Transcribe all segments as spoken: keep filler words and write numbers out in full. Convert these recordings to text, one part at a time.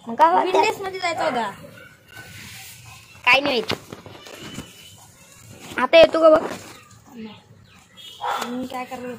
मग काय विंडोज मध्ये जायचं होता. काय नाही आता येतो का बघ. मी काय करलो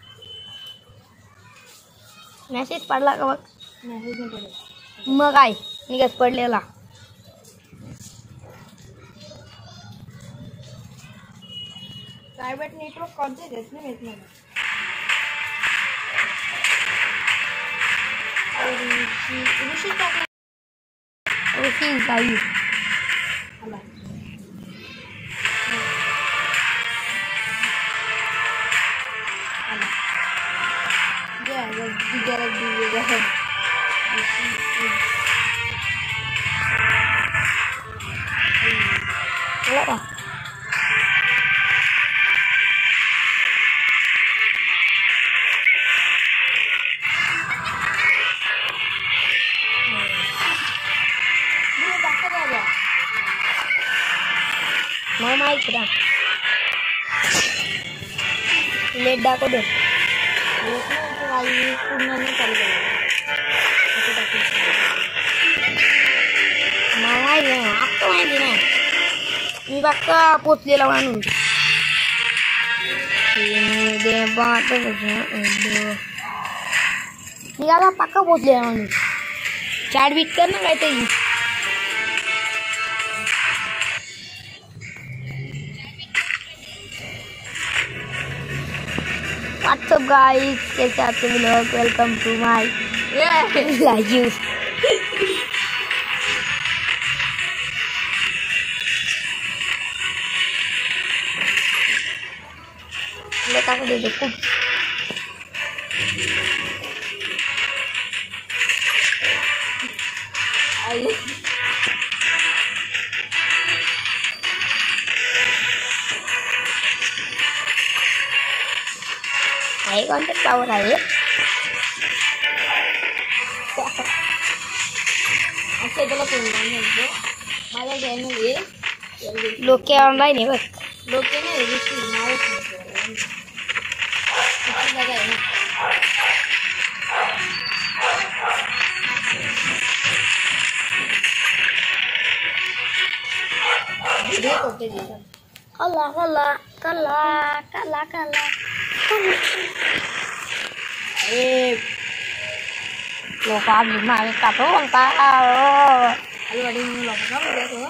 मेसेज पडला का बघ. मेसेज नाही पडला. मग काय निघत पडलेला. प्रायव्हेट नेटवर्क कोणते देत नाही येत मला. ऋषी टाकला ऋषी जाई आला. आला या दिगाला दिगा चला mau main sudah lihat dah aku deh itu lagi punanya kali ya aku takut mau main ya aku main di mana ini bakal putih lawan ini debat tuh aduh ini apa pakai putih lawan चार beat करना कहते हैं What's up guys, कैसे आप सभी लोग welcome to my live. लेकर दे दो कुछ आइए आई कौन सा पावर है अच्छा चलो फोन करने दो माझा चैनल ये लोग क्या ऑनलाइन है बस लोग के ना ऋषि हमारे फोन लगा है ना वीडियो करते देखा कला कला कला कला कला ए लोग आप मारे काटो का अरे बड़ी लोग का बोले तो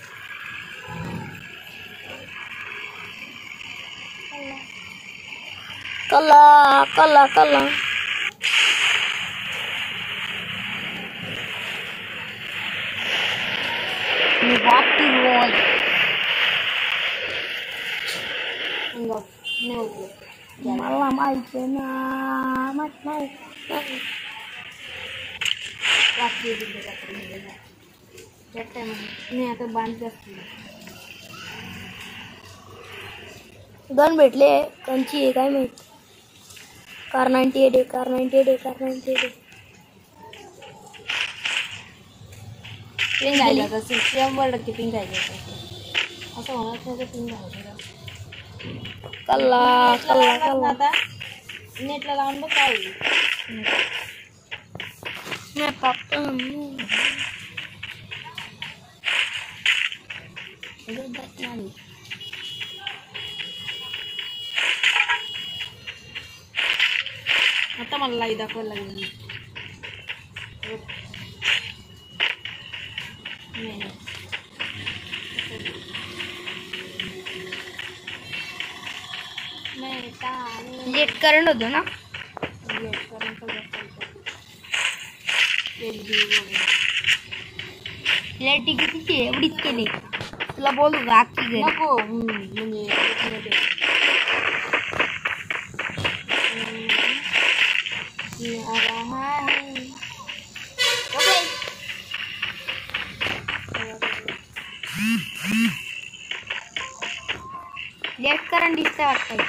कला कला कला ini batu boy enggak no malam aja nah mat mau lagi di dekat rumah cetem ini atau bantu गन भेटले कंची आहे काय माहित कार नाईंटी एट आहे कार नाईंटी एट आहे कार नाईंटी एट आहे पिंग आयला तसं शंभर टक्के पिंग आयला असं म्हणत नाही पिंग आयला कल्ला कल्ला कल्ला आता नेटला लावून बघ काय होईल मैं पापा आता मला लाईव्ह दाखवायला लागेल लेट करंट होतो ना लेट कितीची आहे एवढीच केली तुला बोलू का आखी घरी नको म्हणजे लेट करंट दिसतं वाटतं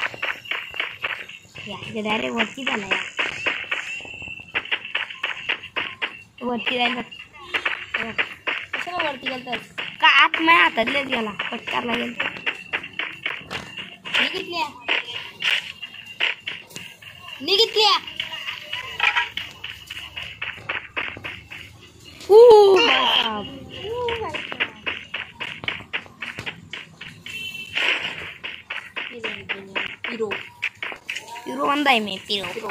यार डायरेक्ट वरती झाला यार वरती जायला कशाला वरती गेलतास का आत माझ्या हातातलेच गेला पटकारला गेला निघितल्या निघितल्या बाय में पिरो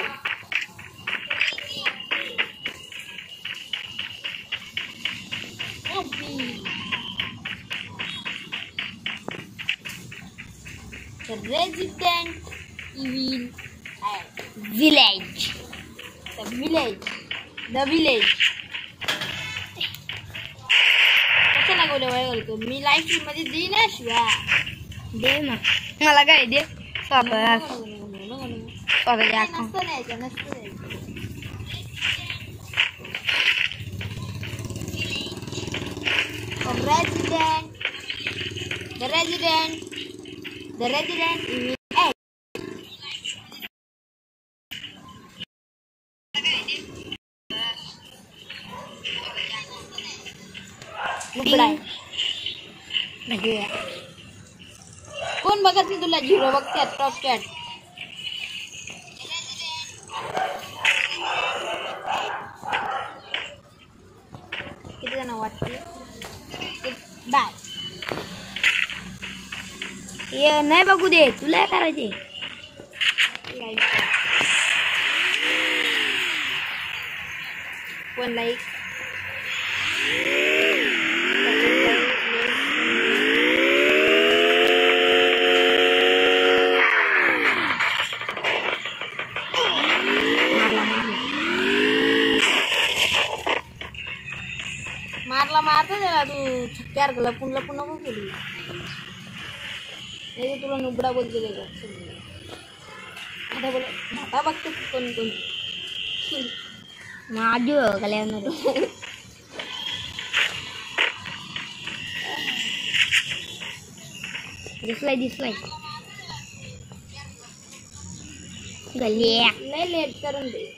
Resident Evil Village. The village. The village. कसं लागवलं वय घालतो मी लाईफ मध्ये दे ना शिवा दे ना मला काय दे स्वतः स्वतःच्या नसतं न्यायचं नसतं न्यायचं Resident The Resident The Resident Evil कोण बघत नाही तुला झिरो बघतात टॉप कॅट किती जण वाटते बाय ये नाही बघू दे तुला काय करायचे कोण लाईक मारला मारता त्याला तू छक्क्यावर लपून लपून नको केली नाही तुला नुबडा बोलते का आता बोल भाता बघते कोण कोण माझी कल्याण दिसलाय दिसलाय गल्ल्या लय लेट करून दे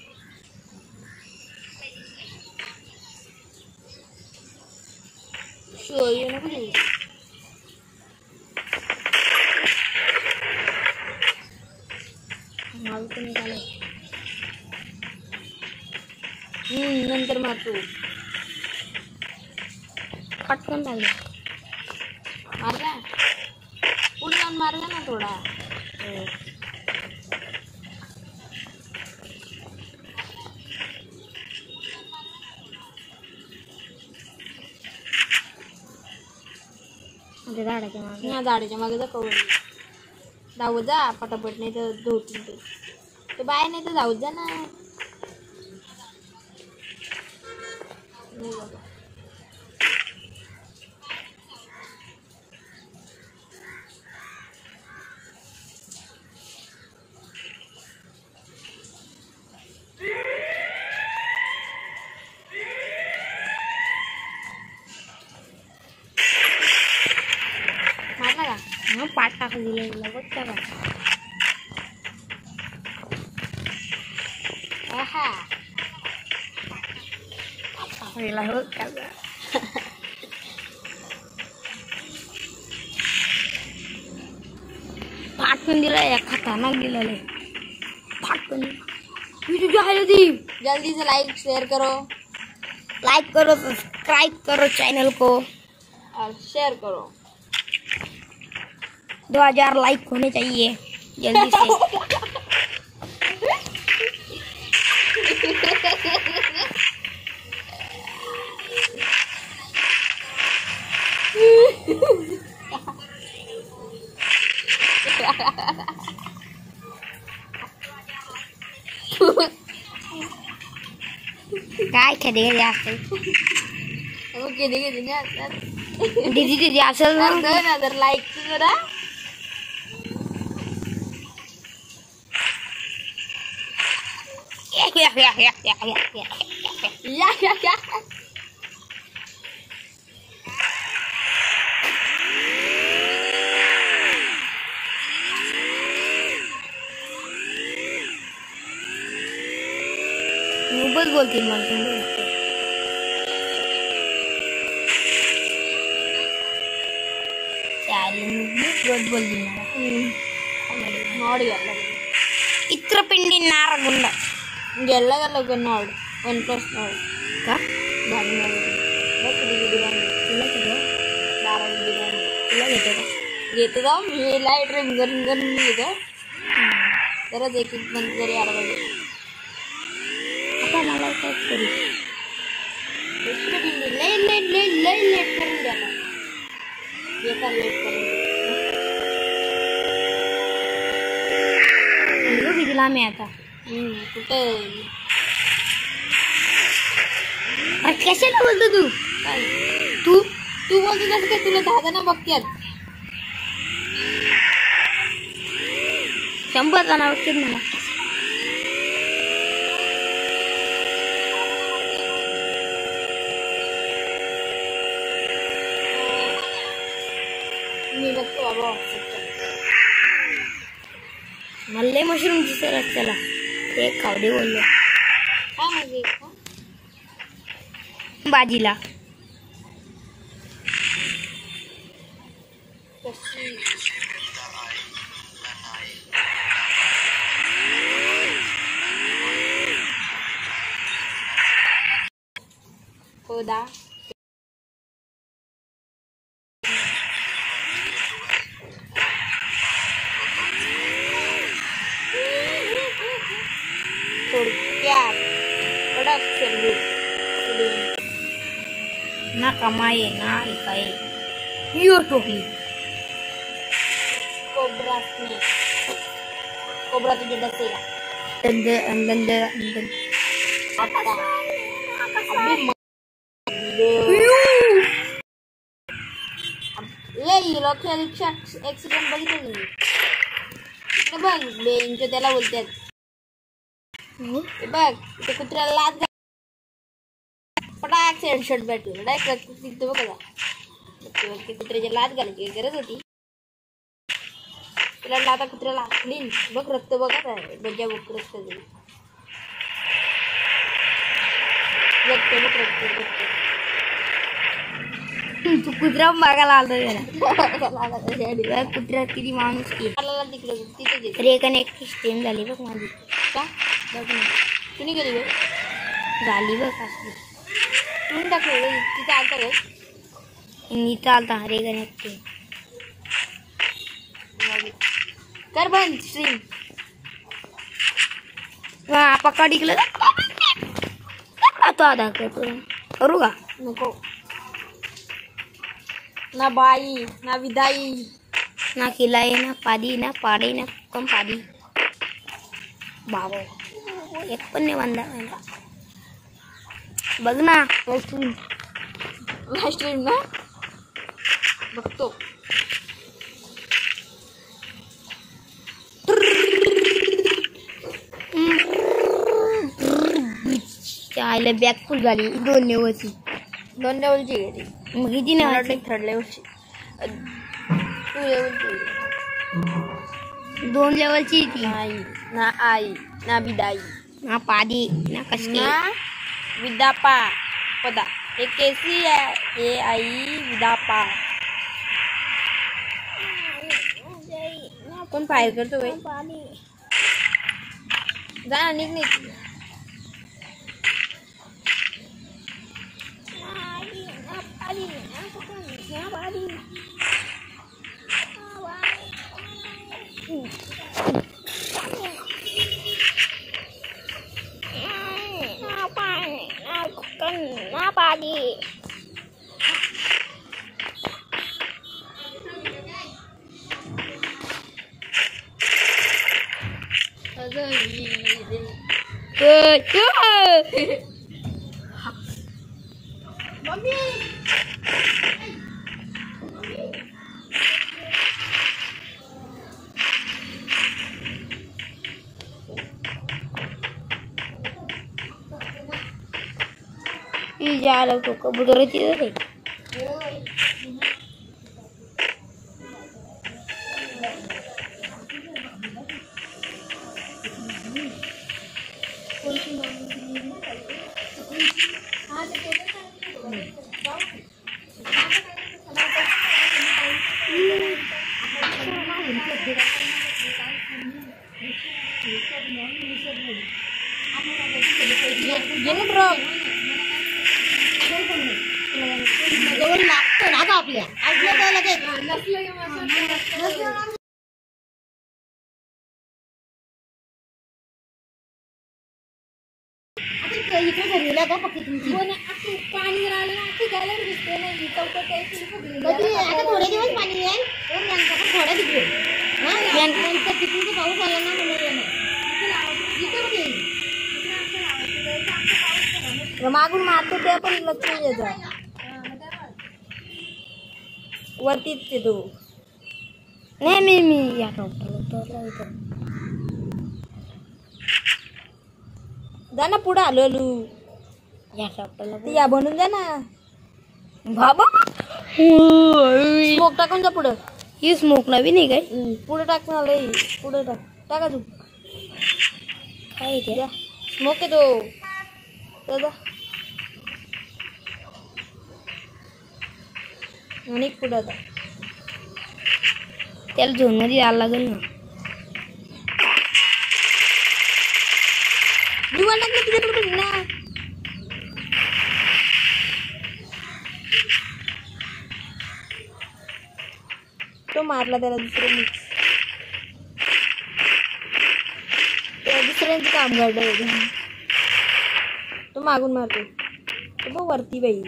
शो ये नको देऊ माल पण निघाले हम्म नंतर मारतो पटकन लागले मारला पुढे जाऊन मारला ना थोडा झाडाच्या मागे ह्या झाडाच्या मागे जा कवर धावत जा पटापट नाही तर धोती ते बाय नाही तर धावत जा ना नाही बाबा मारला का हाँ पाट टाक दिले लगत का आहा पहिला हो का फाटून दिला या खतरनाक दिलेले फाटून वीडियो जो दी जल्दी से लाइक शेयर करो लाइक करो सब्सक्राइब करो चैनल को और शेयर करो दो हजार लाइक होने चाहिए जल्दी से काय खेळे रे असं ओके देखिए दुनिया दीदी दीदी असल ना दोन हजार लाइक जरा या या या या या या या या या खूपच बोलते मला रोज बोलती मला नोड गेला चित्रपिंडी नारगुंड गेला गेला का नोड वन प्लस नोड का भारी नोड बघ किती दिवाण तुला सगळं बारा दिवाण तुला घेतो का घेतो जाऊ मी लाईट रिंग रिंग रिंग घेतो तरच एक एक बंद जरी आला पाहिजे. आता मला काय करू दुसरं बिंदी लय लय लय लय लेट करून द्या ना. बेकार लेट करून हिरो किती लांब आहे आता. कुठे कशाला बोलतो तू काय तू तू बोलतो तसं काय तुला दहा जण बघतात. शंभर जण बघतात मला. मी बघतो बाबा. मला मशरूम दिसत चला ते खावडे बोललो काय म्हणजे बाजीला कशी खोदा थोडक्यात कडक सेल्यूट ना कमाई ना काय यो टोपली कोब्रा स्नेक कोब्रा तुझे डसेगा अंदर अंदर अंदर आता अभी ले लोकल रिक्षा ऍक्सिडेंट बघितलं की बघ बेंच त्याला बोलतात. बघ ते कुत्र्याला लात पटाक हेडशॉट भेटलं डायरेक्ट तिथं बघा कुत्र्याच्या लात घालायची गरज होती. त्याला लाता कुत्र्याला क्लीन बघ रक्त बघा बजा बघ रक्त रक्त बघ रक्त रक्त तू कुत्रा मागायला आलो त्याला कुत्रा किती माणूस की तिकडे तिथे रेकन एक स्टेम झाली बघ माझी का बघ ना कुणी गेली बघ झाली बघ असली तुम्ही टाकलं तिथे आता बघ मी चालता रेकन एक कर बंद स्ट्रीम पकड इकलं तो आधा करतो करू का नको ना बाई ना विदाई ना खिलाई ना पादी ना पाडी ना कम पादी बाबो एक पण नाही बांधा बघ ना स्ट्रीम स्ट्रीम ना बघतो. आयला बॅग फुल झाली दोन लेवलची दोन लेवलची गेली मग किती नाही थर्ड लेवलची टू लेवलची दोन लेवलची ती नाही ना आई ना बिदाई ना पादी ना कसकी ना विदापा पदा हे केसी आहे हे आई विदापा कोण फायर करतो बाई जा निघ निघ ना पादी मम्मी जाला तो कबूतराची रे जवळ लागतं ना आपल्या आपल्या लगेच गेला का पक्की तुमची पाणी राहिलं ना तू गेलं दिसते नाही चौकट आता थोडे दिवस पाणी येईल तर नंतर पण थोडा तिकडे नंतर तिकडून पाऊस आला ना मला मागून मारतो ते पण लक्ष येतं वरतीच येतो नाही मी मी या डॉक्टरला जा ना पुढे आलो लू या डॉक्टरला या बनून जा ना बाबा स्मोक टाकून जा पुढं ही स्मोक नवीन आहे काय पुढे टाक ना लई पुढे टाक टाका तू काय ते स्मोक येतो दादा आणि पुढे आता त्याला झोन मध्ये यायला लागेल ना दिवाल टाकलं तिथे कुठे ना तो मारला त्याला दुसऱ्याने त्या दुसऱ्यांचं काम काढलं तो मागून मारतो तो बघ वरती बाई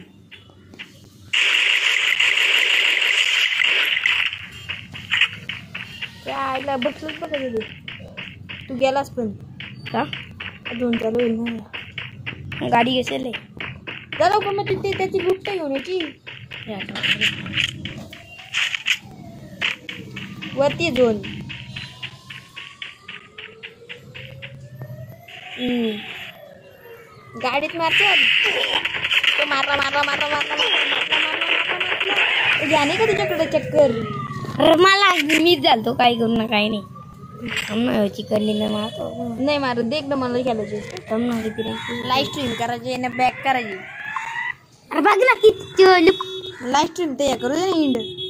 त्या आईला बसलंच बघा तुझे तू गेलास पण का दोन चालू होईल ना गाडी घेसेल जरा पण मग तिथे त्याची लुट घेऊन याची वरती झोन गाडीत मारतो तो मारला मारला मारला मारला मारला मारला जाणे का तुझ्याकडे चक्कर अरे मला मीच झालतो काय करू ना काही नाही चिकन डिनर मारतो नाही मारत देख ना मला खेळायचे लाईव्ह स्ट्रीम करायची आणि बॅक करायची अरे बघ ना किती लाईव्ह स्ट्रीम ते करू दे ना इंड